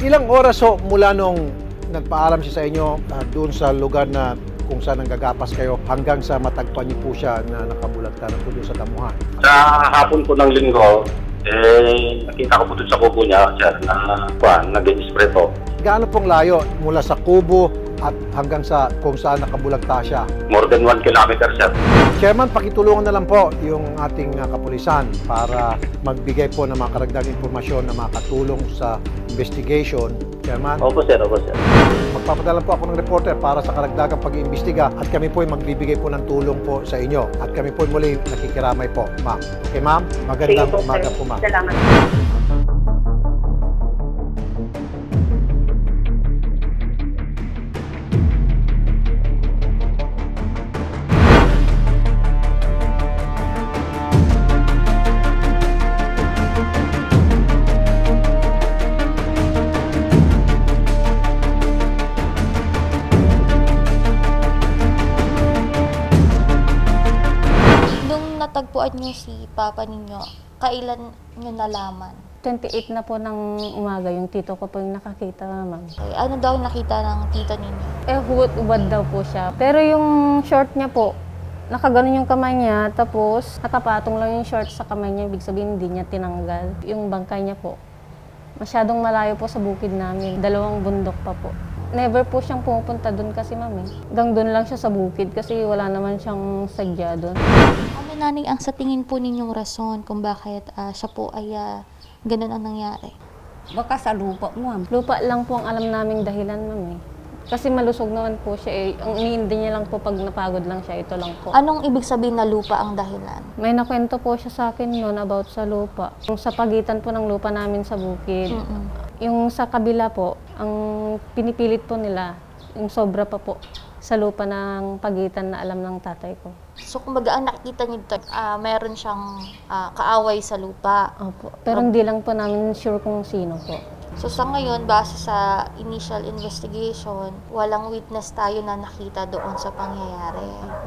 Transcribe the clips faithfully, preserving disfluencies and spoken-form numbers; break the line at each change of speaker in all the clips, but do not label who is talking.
Ilang oras ho mula nung nagpaalam siya sa inyo uh, doon sa lugar na kung saan nanggagapas kayo hanggang sa matagpuan niyo po siya na nakabulagta na po doon sa damuhan?
Sa hapon po ng linggo, eh, nakita ko po doon sa kubo niya, sir, na kuhan, nag-spray po.
Gaano pong layo mula sa kubo at hanggang sa kung saan nakabulagta siya?
More than one kilometer, sir.
Chairman, pakitulungan na lang po yung ating uh, kapulisan para magbigay po ng mga karagdagang informasyon na makatulong sa investigation. Chairman?
Opo, sir. Opo, sir.
Magpapadala po ako ng reporter para sa karagdagang pag-iimbestiga at kami po ay magbibigay po ng tulong po sa inyo. At kami po muli nakikiramay po, ma'am. Okay, ma'am? Magandang
po,
umaga
sir.
po, ma'am.
Salamat.
Natagpuan niyo si Papa ninyo, kailan niyo nalaman?
twenty-eight na po ng umaga, yung tito ko po yung nakakita, ma'am.
Okay. Ano daw nakita ng tito ninyo?
Eh, huwad-ubad daw po siya. Pero yung short niya po, nakaganon yung kamay niya, tapos nakapatong lang yung short sa kamay niya, ibig sabihin hindi niya tinanggal. Yung bangkay niya po, masyadong malayo po sa bukid namin, dalawang bundok pa po. Never po siyang pumupunta doon kasi, ma'am, eh. Hanggang doon lang siya sa bukid kasi wala naman siyang sadya doon.
Ano, nanay, ang sa tingin po ninyong rason kung bakit uh, siya po ay uh, ganun ang nangyari?
Baka sa lupa, ma'am.
Lupa lang po ang alam naming dahilan, ma'am, eh. Kasi malusog naman po siya, eh. Ang iniindi niya lang po pag napagod lang siya, ito lang po.
Anong ibig sabihin na lupa ang dahilan?
May nakwento po siya sa akin noon about sa lupa. Yung sa pagitan po ng lupa namin sa bukid. Mm-mm. Yung sa kabila po, ang pinipilit po nila, yung sobra pa po sa lupa ng pagitan na alam ng tatay ko.
So, kumbaga, ang nakikita niyo dito, uh, meron siyang uh, kaaway sa lupa.
Opo. Pero hindi lang po namin sure kung sino po.
So, sa ngayon, base sa initial investigation, walang witness tayo na nakita doon sa pangyayari.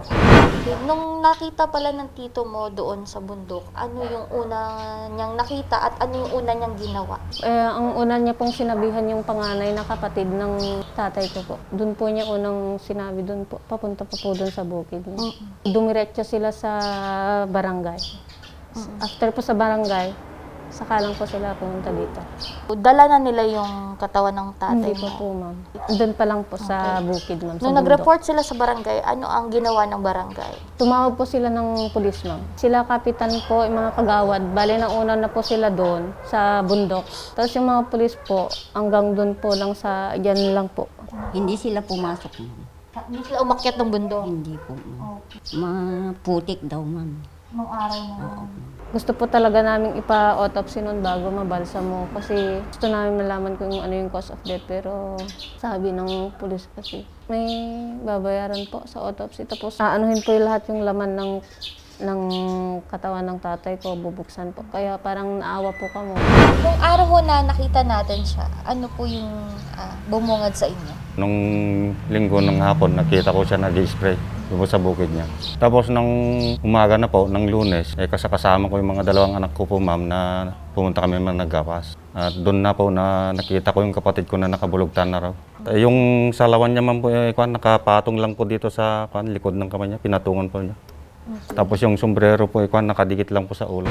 Okay. Nung nakita pala ng tito mo doon sa bundok, ano yung una niyang nakita at ano yung una niyang ginawa?
Eh, ang una niya pong sinabihan yung panganay na kapatid ng tatay ko po. Doon po niya unang sinabi doon po, papunta pa po doon sa bukid. Mm-hmm. Dumiretso sila sa barangay. Mm-hmm. After po sa barangay, saka lang po sila pumunta dito.
Dala na nila yung katawan ng tatay
Hindi
mo?
po po, ma'am. Doon pa lang po sa
Okay.
bukid, ma'am.
Nung nag-report sila sa barangay, ano ang ginawa ng barangay?
Tumawag po sila ng pulis, ma'am. Sila kapitan po, yung mga kagawad. Bale, nauna na po sila doon sa bundok. Tapos yung mga pulis po, hanggang doon po lang sa, dyan lang po.
Hindi sila pumasok, ma'am.
Hindi sila umakyat ng bundok?
Hindi po, ma'am. Maputik daw, ma'am.
Nung araw na yun.
Gusto po talaga namin ipa-autopsy noon bago mabalsa mo kasi gusto namin malaman kung ano yung cause of death, pero sabi ng pulis kasi may babayaran po sa autopsy, tapos aanuhin po yung lahat yung laman ng ng katawan ng tatay ko, bubuksan po. Kaya parang naawa po kamo.
Nung araw ho na nakita natin siya, ano po yung uh, bumungad sa inyo?
Nung linggo ng hapon, nakita ko siya nag-spray doon sa bukid niya. Tapos nung umaga na po, ng Lunes, eh, kasama ko yung mga dalawang anak ko po, ma'am, na pumunta kami man naggapas. At doon na po na nakita ko yung kapatid ko na nakabulugtan na raw. Eh, yung salawan niya, ma'am, po, eh, kwan, nakapatong lang po dito sa kwan, likod ng kamay niya, pinatungan po niya. Okay. Tapos yung sombrero po, eh, kwan, nakadikit lang po sa ulo.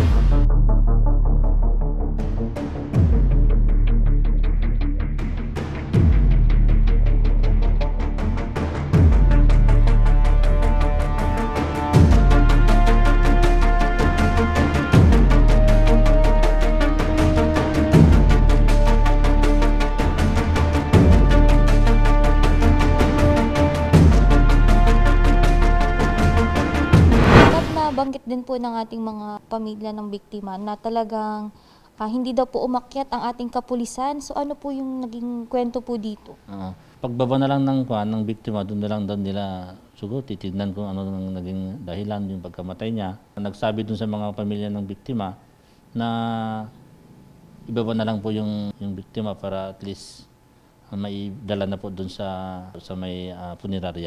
Banggit din po ng ating mga pamilya ng biktima na talagang uh, hindi daw po umakyat ang ating kapulisan. So ano po yung naging kwento po dito?
Uh, pagbaba na lang ng, uh, ng biktima, doon na lang doon nila siguro titignan kung ano nang naging dahilan yung pagkamatay niya. Nagsabi doon sa mga pamilya ng biktima na ibaba na lang po yung, yung biktima para at least uh, may dala na po doon sa, sa may uh, funerarial.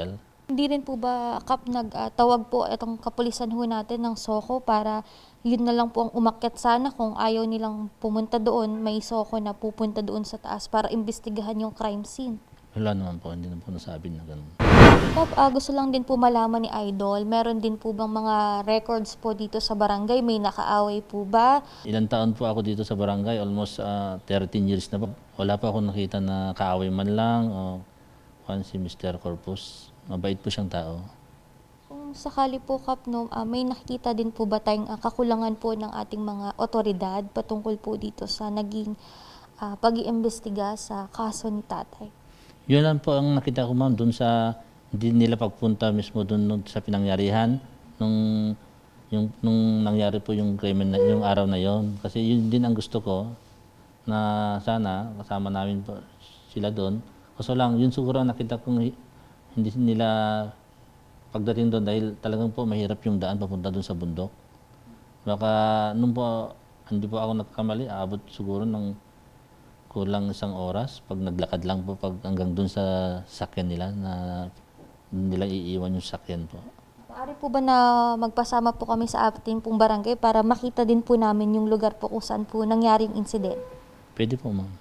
Hindi rin po ba, Kap, nagtawag po itong kapulisan ho natin ng SOCO para yun na lang po ang umakyat sana kung ayaw nilang pumunta doon, may SOCO na pupunta doon sa taas para imbestigahan yung crime scene?
Wala naman po, hindi na po nasabi na ganun.
Kap, ah, gusto lang din po malaman ni Idol, meron din po bang mga records po dito sa barangay? May nakaaway po ba?
Ilang taon po ako dito sa barangay, almost uh, thirteen years na po. Wala pa ako nakita na kaaway man lang o uh, si Mister Corpus. Mabait po siyang tao.
Kung sakali po, Kap, no, ah, may nakikita din po ba tayong ah, kakulangan po ng ating mga otoridad patungkol po dito sa naging ah, pag-iimbestiga sa kaso ni tatay?
Yun lang po ang nakita ko, ma'am, dun sa hindi nila pagpunta mismo dun, dun sa pinangyarihan nung yung nung nangyari po yung krimen na, yung araw na yon. Kasi yun din ang gusto ko na sana kasama namin po sila doon. Kaso lang yun siguro ang nakita kong hindi nila pagdating doon dahil talagang po mahirap yung daan papunta doon sa bundok. Baka nung po hindi po ako nagkamali, aabot siguro ng kulang isang oras pag naglakad lang po pag hanggang dun sa sakyan nila na nila iiwan yung sakyan po.
Maaari po ba na magpasama po kami sa ating pong barangay para makita din po namin yung lugar po kung saan po nangyari yung incident?
Pwede po, ma'am.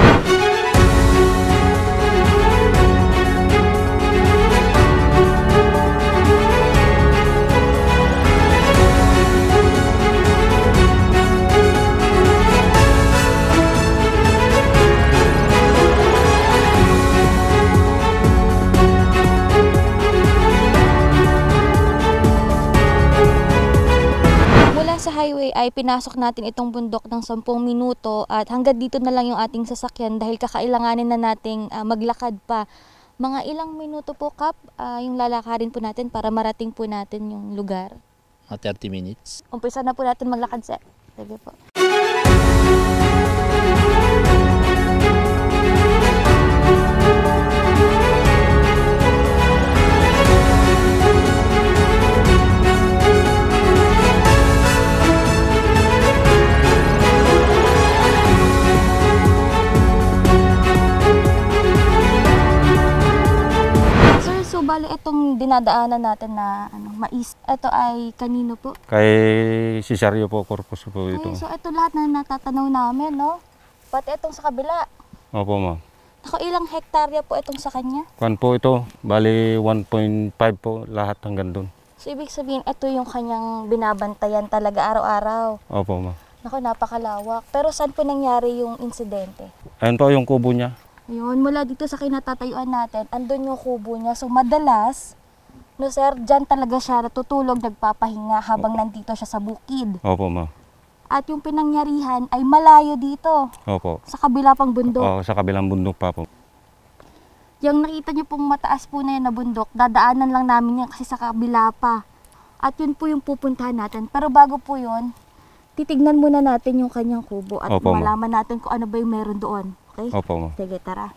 Sa highway ay pinasok natin itong bundok ng sampung minuto at hanggang dito na lang yung ating sasakyan dahil kakailanganin na nating uh, maglakad pa. Mga ilang minuto po, Kap, uh, yung lalakarin po natin para marating po natin yung lugar?
Mga thirty minutes.
Umpisa na po natin maglakad, sir. Sige po. Bale, itong dinadaanan natin na ano, mais, ito ay kanino po?
Kay Cesario po, Corpus po ito.
Ay, so ito lahat na natatanaw namin, no? Pati itong sa kabila.
Opo, ma'am.
Ako, ilang hektarya po itong sa kanya?
Kwan po ito, bali one point five po lahat hanggang doon.
So, ibig sabihin, ito yung kanyang binabantayan talaga araw-araw.
Opo, ma'am.
Naku, napakalawak. Pero saan po nangyari yung insidente?
Ayun po yung kubo niya.
Yun, mula dito sa kinatatayuan natin, andun yung kubo niya. So, madalas, no sir, dyan talaga siya natutulog, nagpapahinga habang nandito siya sa bukid.
Opo, ma'am.
At yung pinangyarihan ay malayo dito.
Opo.
Sa kabila pang bundok.
Oo, sa kabilang bundok pa po.
Yung nakita niyo pong mataas po na yan na bundok, dadaanan lang namin yan kasi sa kabila pa. At yun po yung pupuntahan natin. Pero bago po yun, titignan muna natin yung kanyang kubo at
Opo,
malaman natin kung ano ba yung meron doon. Okay?
Opo, ma'am.
Sige, tara.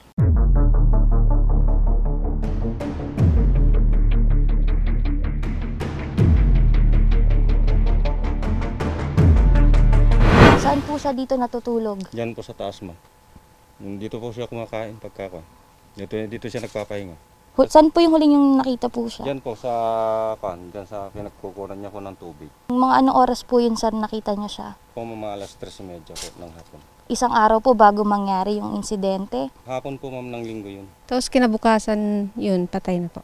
Saan po siya dito natutulog?
Diyan po sa taas, ma'am. Dito po siya kumakain pagkaka. Dito, dito siya nagpapahinga.
Hu- Saan po yung huling yung nakita po siya?
Diyan po sa kan, diyan sa pinagkukunan niya ko ng tubig.
Mga anong oras po yun, sir, nakita niyo siya?
Po mga alas tres thirty po ng hapon.
Isang araw po bago mangyari yung insidente.
Hapon po, ma'am, ng linggo yun.
Tapos kinabukasan, yun, patay na po.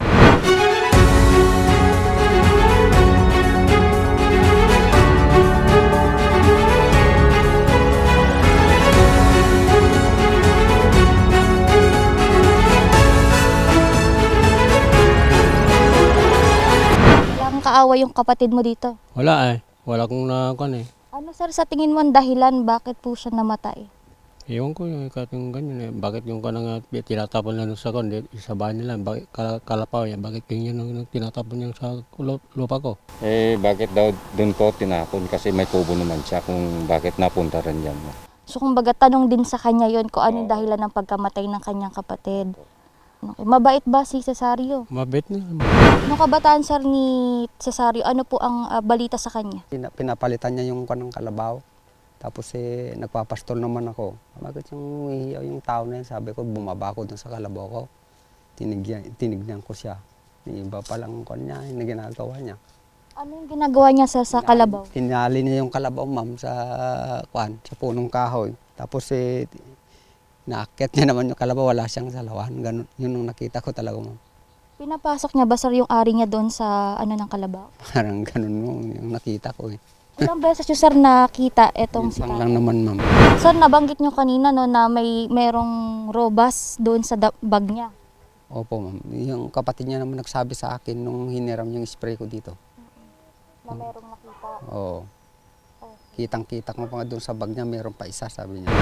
Walang kaaway yung kapatid mo dito.
Wala eh. Wala kong nakuan eh.
Ano, sir, sa tingin mo ang dahilan bakit po siya namatay?
Ewan ko yung ikating ganyan eh. Bakit yung kanang tinatapon lang sa kon, sa bahay nila, bakit kal- kalapaw yan, bakit ganyan yung tinatapon niya sa lu- lupa ko?
Eh, bakit daw doon ko tinapon? Kasi may kubo naman siya kung bakit napunta rin yan.
So, kumbaga, tanong din sa kanya yon kung ano yung dahilan ng pagkamatay ng kanyang kapatid. Okay. Mabait ba si Cesario?
Mabait na.
Nung kabataan, sir, ni Cesario, ano po ang ah, balita sa kanya?
Pina- pinapalitan niya yung kanang kalabaw. Tapos eh, nagpapastol naman ako. Bakit yung umihiyaw yung tao na yan? Sabi ko, bumaba ako dun sa kalabaw ko. Tinigyan, tinignan ko siya. Iba palang kwan niya, yung ginagawa niya.
Ano yung ginagawa niya sa, sa kalabaw?
Tinali niya yung kalabaw, ma'am, sa kwan, sa punong kahoy. Tapos eh, naakyat niya naman yung kalabaw, wala siyang salawan. Ganun, yun ang nakita ko talaga, ma'am.
Pinapasok niya ba, sir, yung ari niya doon sa ano ng kalabaw?
Parang ganun mo, yung nakita ko eh.
Ilang beses niyo, sir, nakita itong si
Isang
tatay?
lang naman, ma'am.
Sir, nabanggit niyo kanina no, na may merong robas doon sa da- bag niya.
Opo, ma'am. Yung kapatid niya naman nagsabi sa akin nung hiniram yung spray ko dito.
Na merong nakita.
Oo. Kitang-kita ko pa nga doon sa bag niya, meron pa isa, sabi niya.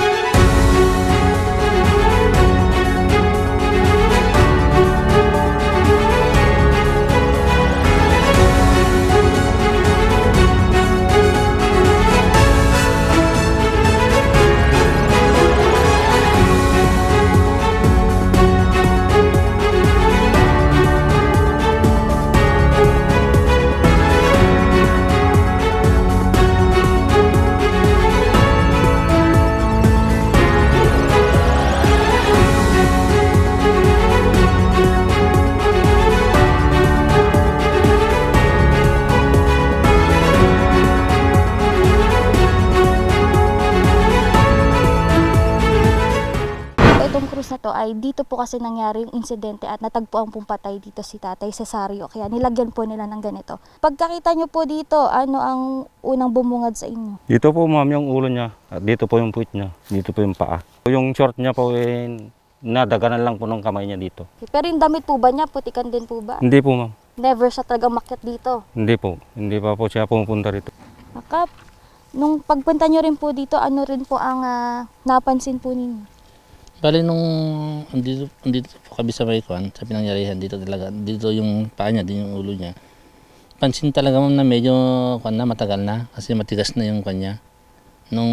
Na to ay dito po kasi nangyari yung insidente at natagpuan pong patay dito si Tatay Cesario, kaya nilagyan po nila ng ganito. Pagkakita nyo po dito, ano ang unang bumungad sa inyo?
Dito po ma'am yung ulo niya, at dito po yung puwit niya, dito po yung paa. Yung short niya po eh, nadaganan lang po ng kamay niya dito.
Pero yung damit po ba niya, putikan din po ba?
Hindi po ma'am.
Never siya talaga makyat dito?
Hindi po, hindi pa po siya pumunta rito.
Nakap, nung pagpunta nyo rin po dito, ano rin po ang uh, napansin po ninyo?
Bali nung andito, andito po kami sa may kwan, sa pinangyarihan dito talaga, dito yung paa niya, din yung ulo niya. Pansin talaga ma'am na medyo kwan na, matagal na, kasi matigas na yung kwan niya. Nung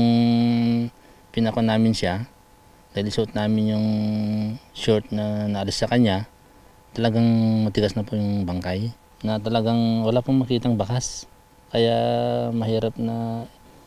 pinakon namin siya, dahil isuot namin yung short na naalis sa kanya, talagang matigas na po yung bangkay, na talagang wala pong makitang bakas. Kaya mahirap na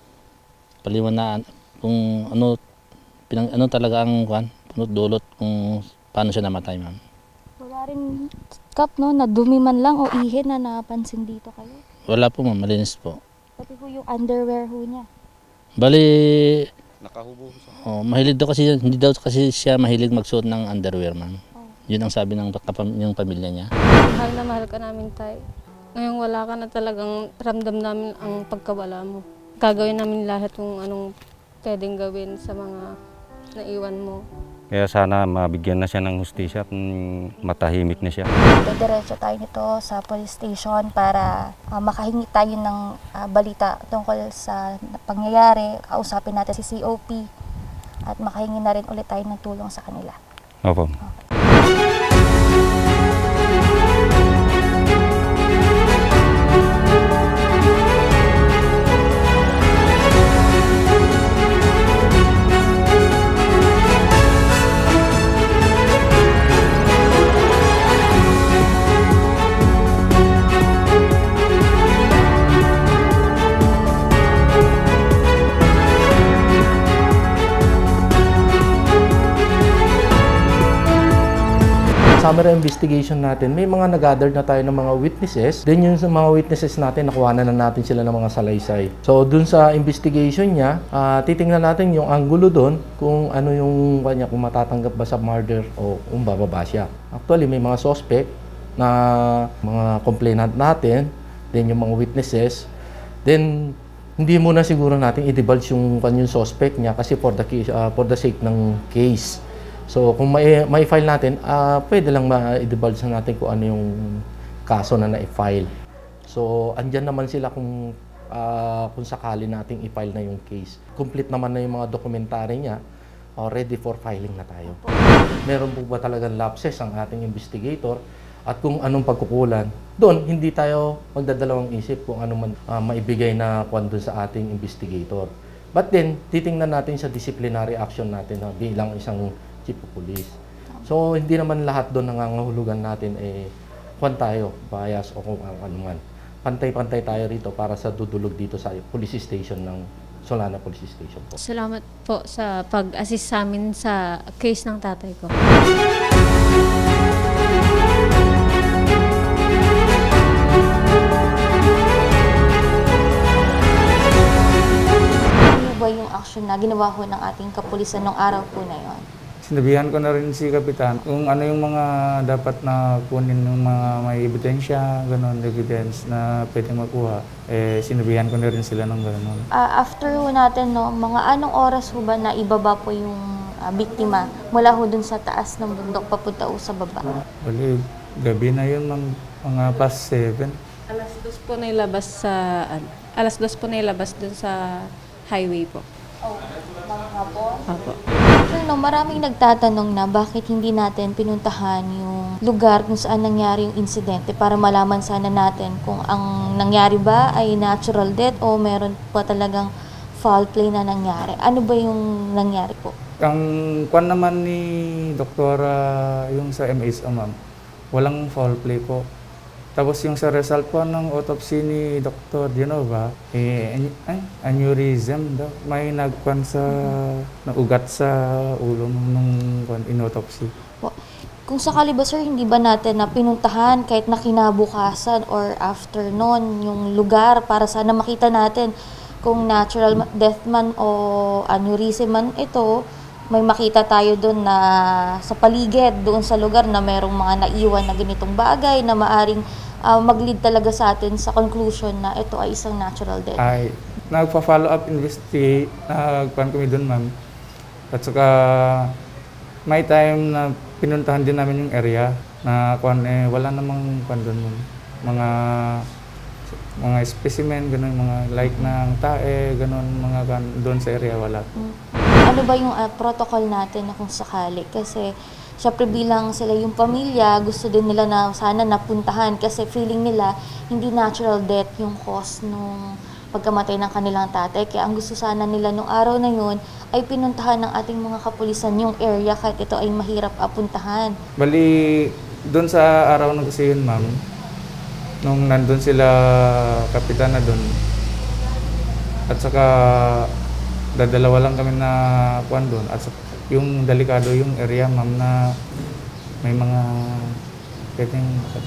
paliwanaan kung ano, Pinang, ano talaga ang kwan, punot dulot kung paano siya namatay, ma'am.
Wala rin, Kap, no, na dumi man lang o ihi na napansin dito kayo?
Wala po, ma'am, malinis po.
Pati po yung underwear ho niya.
Bali,
nakahubo siya.
Oh, mahilig daw kasi, hindi daw kasi siya mahilig magsuot ng underwear, ma'am. Oh. Yun ang sabi ng yung pamilya niya.
Mahal na mahal ka namin, tay. Ngayong wala ka na, talagang ramdam namin ang pagkawala mo. Gagawin namin lahat kung anong pwedeng gawin sa mga naiwan mo.
Kaya sana mabigyan na siya ng hustisya at matahimik na siya.
Diretso tayo nito sa police station para uh, makahingi tayo ng uh, balita tungkol sa pangyayari. Kausapin natin si C O P at makahingi na rin ulit tayo ng tulong sa kanila.
Opo.
Okay.
Summary investigation natin, may mga nag-gather na tayo ng mga witnesses. Then yung mga witnesses natin, nakuha na natin sila ng mga salaysay. So dun sa investigation niya, uh, titingnan natin yung angulo dun, kung ano yung kanya, kung matatanggap ba sa murder o kung bababa siya. Actually, may mga suspect na mga complainant natin, then yung mga witnesses. Then hindi muna siguro natin i-divulge yung kanyang suspect niya kasi for the, case, uh, for the sake ng case. So kung may, may file natin, uh, pwede lang ma-divulge natin kung ano yung kaso na na-file. So andyan naman sila kung, uh, kung sakali nating i-file na yung case. Complete naman na yung mga dokumentary niya, uh, ready for filing na tayo. Meron po ba talagang lapses ang ating investigator at kung anong pagkukulan, doon hindi tayo magdadalawang isip kung ano man uh, maibigay na kwan doon sa ating investigator. But then, titingnan natin sa disciplinary action natin uh, bilang isang chief of police. So, hindi naman lahat doon nangangahulugan natin eh, kwan tayo, bias o kung ano man. Pantay-pantay tayo rito para sa dudulog dito sa police station ng Solana Police Station po.
Salamat po sa pag-assist sa amin sa case ng tatay ko.
ba yung action na ginawa ho ng ating kapulisan nung araw po na yon?
Sinabihan ko na rin si Kapitan kung ano yung mga dapat na kunin ng mga may ebidensya, gano'n, evidence na pwedeng makuha. Eh, sinabihan ko na rin sila ng gano'n.
Uh, after ho natin, no, mga anong oras ho ba na ibaba po yung uh, biktima mula ho dun sa taas ng bundok papunta ho sa baba?
Bali, gabi na yun, mga, mga past seven.
Alas dos po na ilabas sa, ano, alas dos po na ilabas dun sa highway po.
Oh, mga hapon?
Opo.
Sir, no, maraming nagtatanong na bakit hindi natin pinuntahan yung lugar kung saan nangyari yung insidente para malaman sana natin kung ang nangyari ba ay natural death o meron pa talagang foul play na nangyari. Ano ba yung nangyari po?
Ang kwan naman ni Doktora yung sa M S O, ma'am, walang foul play po. Tapos yung sa result po ng autopsy ni Doctor Genova, eh, ay, aneurysm daw. May nagkwan sa, naugat sa ulo nung in-autopsy.
Kung sakali ba, sir, hindi ba natin na pinuntahan kahit na kinabukasan or after noon yung lugar para sana makita natin kung natural death man o aneurysm man ito, may makita tayo doon na sa paligid, doon sa lugar na merong mga naiwan na ganitong bagay na maaring uh, mag-lead talaga sa atin sa conclusion na ito ay isang natural death.
Ay, nagpa-follow up investigate, nagpan kami doon, ma'am. At saka may time na pinuntahan din namin yung area na kwan, eh, wala namang kwan doon, ma'am. Mga mga specimen, ganun, mga like ng tae, ganun, mga kwan, doon sa area wala.
Hmm. Ano ba yung uh, protocol natin na kung sakali? Kasi syempre bilang sila yung pamilya, gusto din nila na sana napuntahan kasi feeling nila hindi natural death yung cause nung pagkamatay ng kanilang tatay. Kaya ang gusto sana nila nung araw na yun ay pinuntahan ng ating mga kapulisan yung area kahit ito ay mahirap apuntahan.
Bali, doon sa araw na kasi yun, ma'am, nung nandun sila kapitan na doon, at saka dadalawa lang kami na kuwan doon. At yung delikado yung area, ma'am, na may mga pwedeng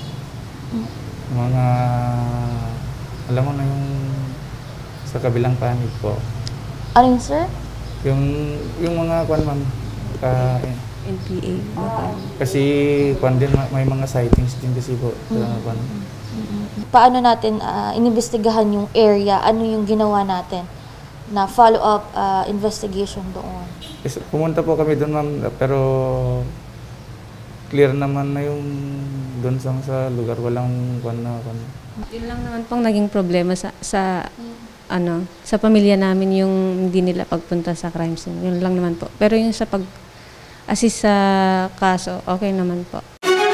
mga alam mo na yung sa kabilang panig po.
Ano yun, sir?
Yung yung mga kuwan, ma'am, ka
N P A.
kasi kuwan din, may mga sightings din kasi po sa kuwan.
Paano natin uh, inimbestigahan yung area? Ano yung ginawa natin na follow-up uh, investigation doon?
Yes, pumunta po kami doon, ma'am, pero clear naman na yung doon sa, sa lugar, walang kwan na kwan.
Yun lang naman pong naging problema sa sa ano sa pamilya namin yung hindi nila pagpunta sa crime scene. Yun lang naman po. Pero yung sa pag-assist sa kaso, okay naman po.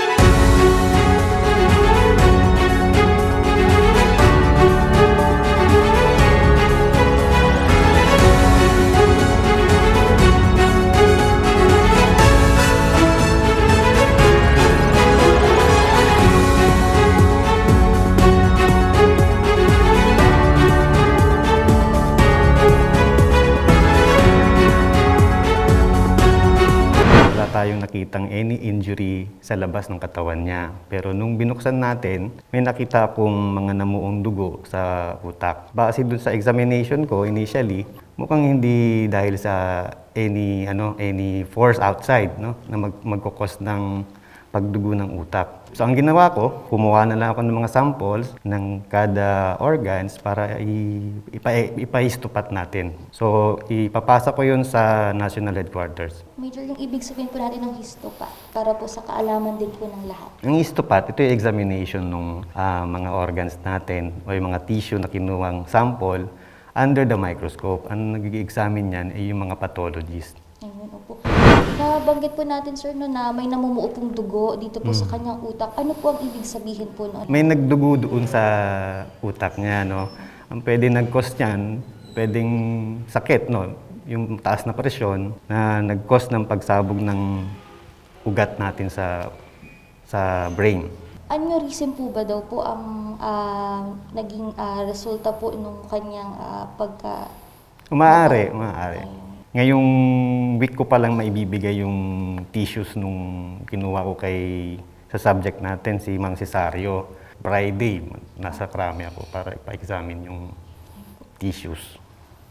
Tayong nakitang any injury sa labas ng katawan niya. Pero nung binuksan natin, may nakita akong mga namuong dugo sa utak. Base dun sa examination ko initially, mukhang hindi dahil sa any ano any force outside, no, na mag magkukos ng pagdugo ng utak. So ang ginawa ko, kumuha na lang ako ng mga samples ng kada organs para ipa-histopath natin. So ipapasa ko yun sa National Headquarters.
Major, yung ibig sabihin po natin ng histopath para po sa kaalaman din po ng lahat.
Ang histopath, ito yung examination ng uh, mga organs natin o yung mga tissue na kinuwang sample under the microscope. Ang nag-i-examine yan ay yung mga pathologist.
Ayun, opo. Nabanggit po natin, sir, no, na may namumuo pong dugo dito po mm. sa kanyang utak. Ano po ang ibig sabihin po noon?
May nagdugo doon sa utak niya, no. Ang pwede nag-cause niyan, pwedeng sakit, no. Yung taas na presyon na nag-cause ng pagsabog ng ugat natin sa sa brain.
Aneurysm po ba daw po ang uh, naging uh, resulta po nung kanyang uh, pagka...
Umaari, umaari. Ngayong week ko pa lang maibibigay yung tissues nung kinuha ko kay sa subject natin, si Mang Cesario. Friday, nasa Krami ako para ipa-examine yung tissues.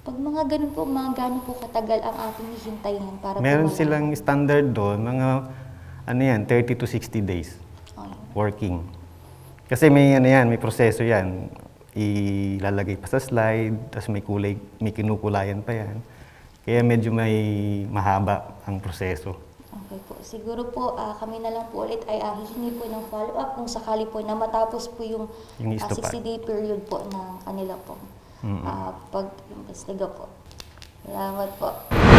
Pag mga ganun po, mga gano'n po katagal ang ating hihintayin para
Meron
po wala?
silang standard doon, mga ano yan, thirty to sixty days
Okay.
working. Kasi may ano yan, may proseso yan. Ilalagay pa sa slide, tapos may kulay, may kinukulayan pa yan. Kaya medyo may mahaba ang proseso.
Okay po. Siguro po ah, kami na lang po ulit ay ah, hihingi po ng follow-up kung sakali po na matapos po yung,
Yung
ah,
istopad.
sixty day period po ng kanila po.
Mm-mm.
ah, pag-imbestiga po. Salamat po.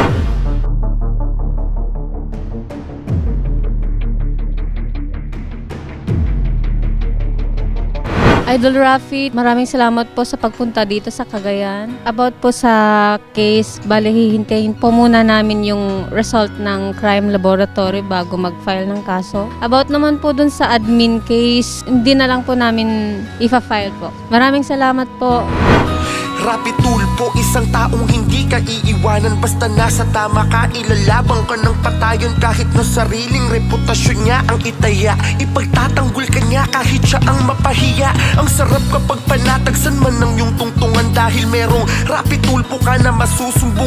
Idol Rafi, maraming salamat po sa pagpunta dito sa Cagayan. About po sa case, bali hihintayin po muna namin yung result ng crime laboratory bago mag-file ng kaso. About naman po dun sa admin case, hindi na lang po namin ifa-file po. Maraming salamat po.
Rapi Tulpo, isang taong hindi ka iiwanan. Basta nasa tama ka, ilalabang ka ng patayon. Kahit na sariling reputasyon niya ang itaya, ipagtatanggol ka niya kahit siya ang mapahiya. Ang sarap kapag panatagsan man ng iyong tungtungan, dahil merong Rapi Tulpo ka na masusumbong.